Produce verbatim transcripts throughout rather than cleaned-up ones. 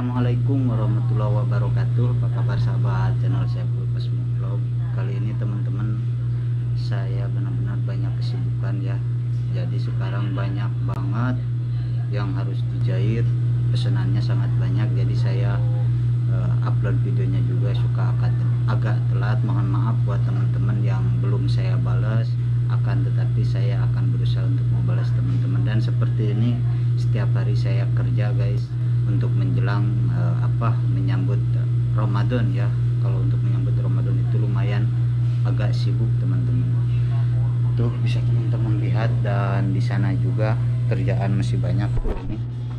Assalamualaikum warahmatullahi wabarakatuh. Apa kabar sahabat channel Saiful Pasmo Vlog. Kali ini teman-teman saya benar-benar banyak kesibukan ya. Jadi sekarang banyak banget yang harus dijahit, pesanannya sangat banyak. Jadi saya uh, upload videonya juga suka agak, agak telat. Mohon maaf buat teman-teman yang belum saya balas. Akan tetapi saya akan berusaha untuk membalas teman-teman. Dan seperti ini setiap hari saya kerja guys, untuk menjelang uh, apa menyambut Ramadan ya. Kalau untuk menyambut Ramadan itu lumayan agak sibuk teman-teman. Tuh bisa teman-teman lihat, dan di sana juga kerjaan masih banyak tuh ini.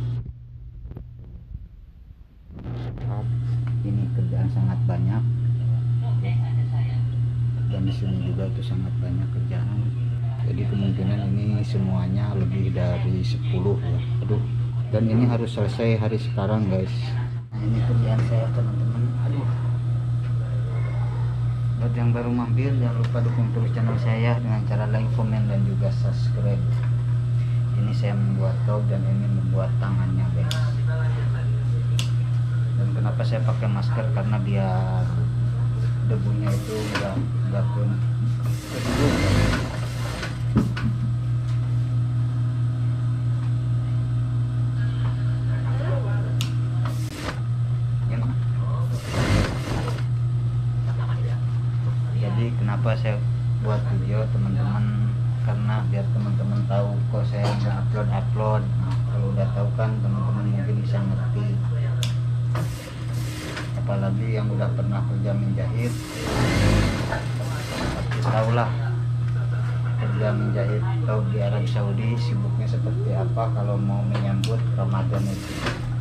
Ini kerjaan sangat banyak. Dan di sini juga itu sangat banyak kerjaan. Jadi kemungkinan ini semuanya lebih dari sepuluh ya. Aduh. Dan ini harus selesai hari sekarang guys. Nah, ini kerjaan saya teman-teman. Aduh. Buat yang baru mampir jangan lupa dukung terus channel saya dengan cara like, komen, dan juga subscribe. Ini saya membuat top dan ini membuat tangannya guys. Dan kenapa saya pakai masker, karena biar debunya itu enggak enggak pun kenapa saya buat video teman-teman, karena biar teman-teman tahu kok saya nggak upload upload. Nah, kalau udah tahu kan teman-teman mungkin bisa ngerti, apalagi yang udah pernah kerja menjahit pasti tahu lah kerja menjahit atau di Arab Saudi sibuknya seperti apa kalau mau menyambut Ramadan itu.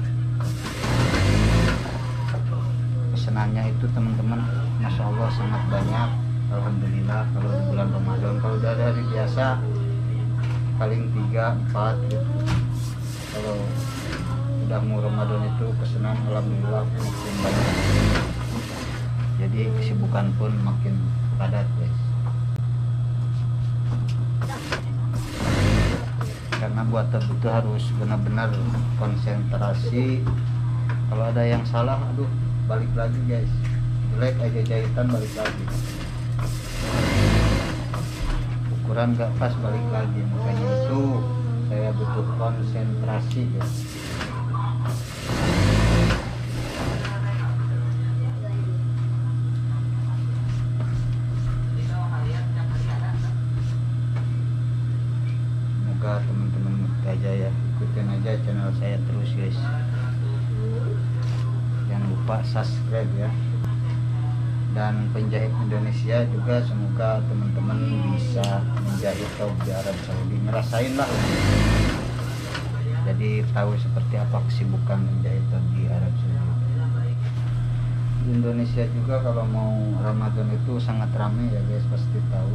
Pesanannya itu teman-teman Masya Allah sangat banyak. Alhamdulillah kalau di bulan Ramadan, kalau udah dari biasa paling tiga empat gitu. Kalau udah mau Ramadan itu pesanan alhamdulillah makin banyak. Jadi kesibukan pun makin padat guys. Karena buat itu harus benar-benar konsentrasi. Kalau ada yang salah, aduh balik lagi guys. Jelek aja jahitan balik lagi. Ukuran gak pas balik lagi. Makanya itu saya butuh konsentrasi guys. Semoga teman-teman aja ya, ikutin aja channel saya terus guys. Jangan lupa subscribe ya. Dan penjahit Indonesia juga semoga teman-teman bisa menjahit top di Arab Saudi, ngerasain lah, jadi tahu seperti apa kesibukan menjahit top di Arab Saudi. Di Indonesia juga kalau mau Ramadan itu sangat ramai ya guys, pasti tahu.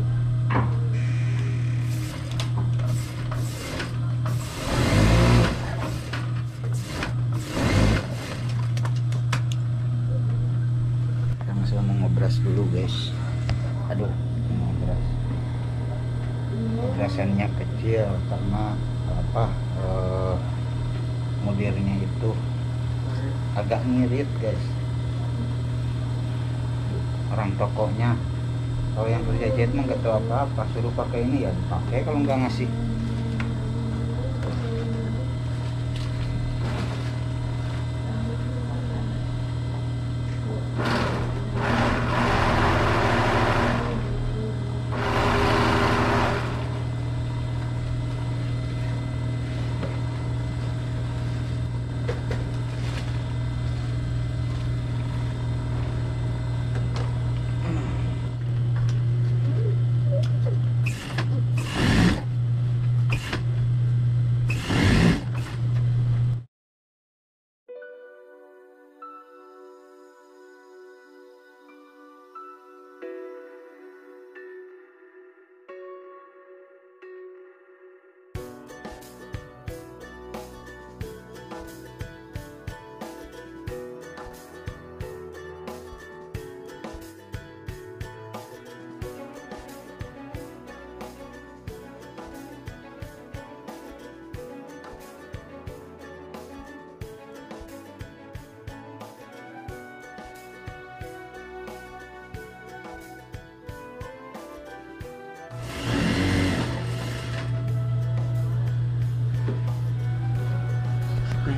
Saya mau ngobras dulu guys. Aduh, ngobras. Ngobrasannya kecil karena apa? Eh, modernnya itu agak ngirit guys. Orang tokonya, kalau yang kerja jahit mah nggak tahu apa-apa, suruh pakai ini ya pakai, kalau nggak ngasih.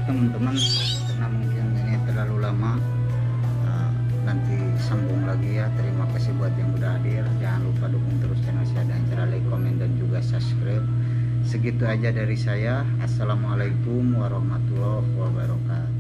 teman-teman, karena mungkin ini terlalu lama. Uh, nanti sambung lagi ya. Terima kasih buat yang udah hadir. Jangan lupa dukung terus channel saya dengan cara like, komen, dan juga subscribe. Segitu aja dari saya. Assalamualaikum warahmatullahi wabarakatuh.